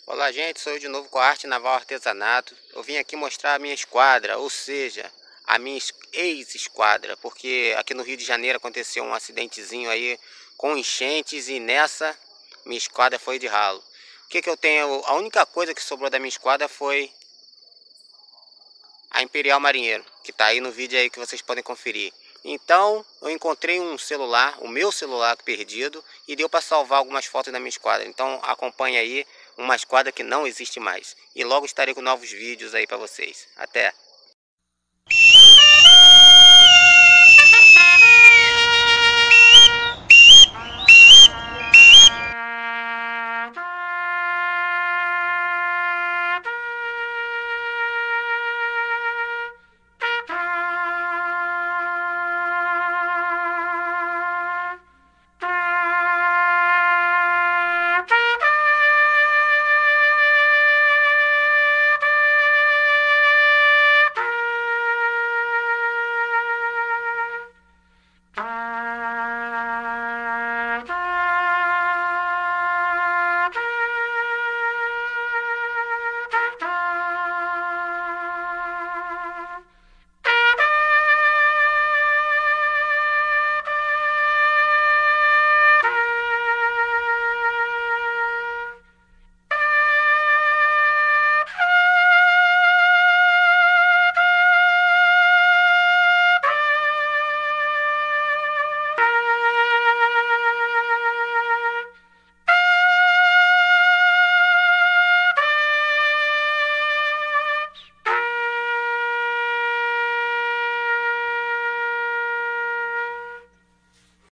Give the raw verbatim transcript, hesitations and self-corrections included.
Olá gente, sou eu de novo com a Arte Naval Artesanato. Eu vim aqui mostrar a minha esquadra, ou seja, a minha ex-esquadra, porque aqui no Rio de Janeiro aconteceu um acidentezinho aí com enchentes e nessa minha esquadra foi de ralo. O que que eu tenho? A única coisa que sobrou da minha esquadra foi a Imperial Marinheiro, que tá aí no vídeo aí que vocês podem conferir. Então, eu encontrei um celular, o meu celular perdido, e deu para salvar algumas fotos da minha esquadra. Então, acompanhe aí uma esquadra que não existe mais. E logo estarei com novos vídeos aí para vocês. Até!